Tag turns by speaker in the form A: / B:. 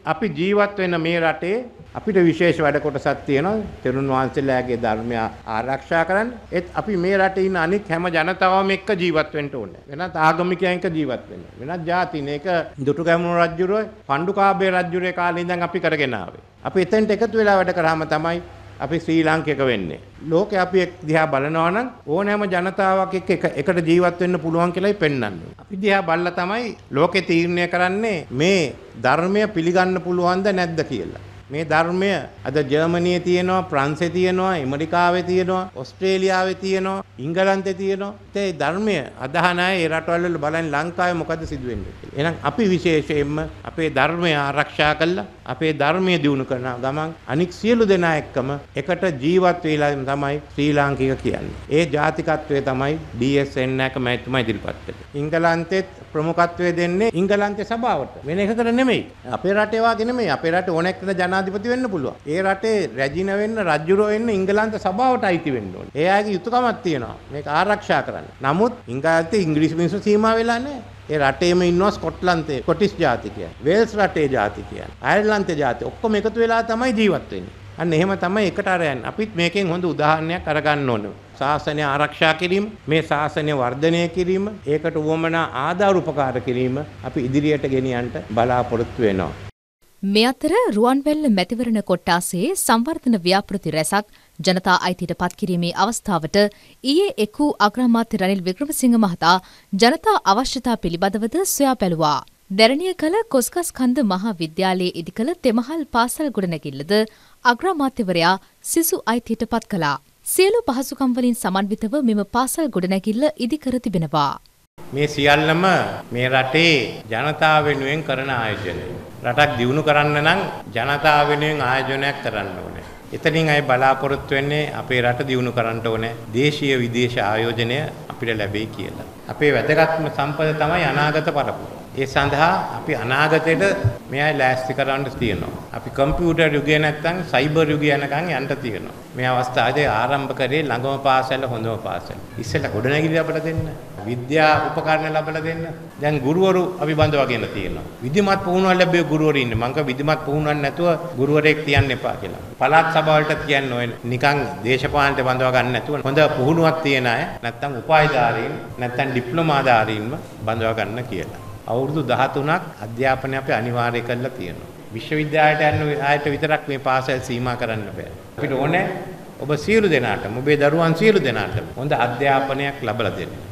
A: අපි ජීවත් වෙන මේ රටේ අපිට විශේෂ වැඩ කොටසක් තියෙනවා. තෙරුන් වහන්සේලාගේ ධර්මය ආරක්ෂා කරන්න. ඒත් අපි මේ රටේ ඉන්න අනික් හැම ජනතාවම එක්ක ජීවත් වෙන්න ඕනේ. වෙනත් ආගමිකයන් එක්ක ජීවත් වෙන්න. වෙනත් ජාතින එක දුටුගැමුණු රජුරෝ පණ්ඩුකාභය රජුරේ කාලේ ඉඳන් අපි කරගෙන ආවේ. අපි එතෙන්ට එකතු වෙලා වැඩ කරාම තමයි අපි ශ්‍රී ලාංකික වෙන්නේ. ලෝකේ අපි දිහා බලනවා නම් ඕනෑම ජනතාවක් එක්ක එකට ජීවත් වෙන්න පුළුවන් කියලායි පෙන්වන්නේ. අපි දිහා බලලා තමයි ලෝකේ තීරණය කරන්නේ මේ ධර්මය පිළිගන්න පුළුවන්ද නැද්ද කියලා. මේ ධර්මය අද ජර්මනියේ තියෙනවා, ප්‍රංශේ තියෙනවා, ඇමරිකාවේ තියෙනවා, ඕස්ට්‍රේලියාවේ තියෙනවා, ඉංගලන්තේ තියෙනවා. ඒ ධර්මය අදහන අය ඒ රටවල් වල බලන්නේ ලංකාවේ මොකද සිදුවෙන්නේ කියලා. එහෙනම් අපි විශේෂයෙන්ම අපේ ධර්මය ආරක්ෂා කළා, අපේ ධර්මය දියුණු කරන ගමන් අනික් සියලු දෙනා එක්කම එකට ජීවත් වෙලා තමයි ශ්‍රී ලාංකික කියන්නේ. ඒ ජාතිකත්වයේ තමයි DSN එක මැතිතුමා ඉදිරිපත් කළේ. ඉංගලන්තෙත් ප්‍රමුඛත්වය දෙන්නේ ඉංගලන්තේ සභාවට. වෙන එකකට නෙමෙයි. අපේ රටේ වාගේ නෙමෙයි. අපේ රටේ ඕනෙක් කෙනා ජනාධිපති වෙන්න පුළුවන්. ඒ රටේ රැජින වෙන්න, රජුරෝ වෙන්න ඉංගලන්ත සභාවට අයිති වෙන්න ඕනේ. ඒ අයගේ යුතුයකමක් තියෙනවා මේක ආරක්ෂා කරන්න. නමුත් ඉංගලන්තේ ඉංග්‍රීසි මිනිස්සු සීමා වෙලා නැහැ. ඒ රටේම ඉන්නවා ස්කොට්ලන්තේ කොටිස් ජාතිකයන්, වේල්ස් රටේ ජාතිකයන්, අයර්ලන්තේ ජාතික ඔක්කොම එකතු වෙලා තමයි ජීවත් වෙන්නේ. අන්න එහෙම තමයි එකට අර යන්නේ. අපිත් මේකෙන් හොඳ උදාහරණයක් අරගන්න ඕනේ. ශාසනය ආරක්ෂා කිරීම, මේ ශාසනය වර්ධනය කිරීම, ඒකට උවමනා ආධාර උපකාර කිරීම අපි ඉදිරියට ගෙනියන්න බලාපොරොත්තු වෙනවා.
B: මේ අතර රුවන්වැල්ල මැතිවරණ කොට්ටාසේ සංවර්ධන ව්‍යාපෘති රැසක් ජනතා අයිතියට පත්කිරීමේ අවස්ථාවට ඊයේ එක් වූ අග්‍රාමාත්‍ය රනිල් වික්‍රමසිංහ මහතා ජනතා අවශ්‍යතා පිළිබඳවද සොයා බැලුවා. දැරණිය කළ කොස්ගස්කන්ද මහා විද්‍යාලයේ ඉදිකළ තෙමහල් පාසල් ගොඩනැගිල්ලද අග්‍රාමාත්‍යවරයා සිසු අයිතියට පත් කළා. සියලු පහසුකම් වලින් සමන්විතව මෙම පාසල් ගොඩනැගිල්ල ඉදිකර තිබෙනවා.
A: මේ සියල්ලම මේ රටේ ජනතාව වෙනුවෙන් කරන ආයෝජනය. රටක් දියුණු කරන්න නම් ජනතාව වෙනුවෙන් ආයෝජනයක් කරන්න ඕනේ. එතනින් අය බලාපොරොත්තු වෙන්නේ අපේ රට දියුණු කරන්න ඕනේ. දේශීය විදේශ ආයෝජනය අපිට ලැබෙයි කියලා. අපේ වැදගත්ම සම්පත තමයි අනාගත පරපුර. ඒ සඳහා අපි අනාගතයට මේ අය ලෑස්ති කරන්න තියෙනවා. අපි කම්පියුටර් යුගය නැත්නම් සයිබර් යුගය යනකම් යන්න තියෙනවා. මේ අවස්ථාවේ ආරම්භ කරේ ළඟම පාසල හොඳම පාසල. ඉස්සෙල්ලා ගොඩනැගිලි අපිට දෙන්න. විද්‍යා උපකරණ ලැබලා දෙන්න. දැන් ගුරුවරු අපි බඳවාගෙන තියෙනවා. විධිමත් පුහුණුවක් ලැබෙව ගුරුවරු ඉන්නේ. මං කිය විධිමත් පුහුණුවක් නැතුව ගුරුවරයෙක් තියන්න එපා කියලා. පළාත් සභාවලට කියන්න ඕනේ. නිකන් දේශපාලනට බඳවා ගන්න නැතුව හොඳ පුහුණුවක් තියන අය නැත්නම් උපාධිධාරීන් නැත්නම් ඩිප්ලෝමාධාරීන්ව බඳවා ගන්න කියලා. අවුරුදු 13ක් අධ්‍යාපනය අපි අනිවාර්ය කරලා තියෙනවා. විශ්වවිද්‍යාලයට යන අයට විතරක් මේ පාසල් සීමා කරන්න බෑ. අපිට ඕනේ ඔබ සියලු දෙනාටම ඔබේ දරුවන් සියලු දෙනාටම හොඳ අධ්‍යාපනයක් ලබා දෙන්න.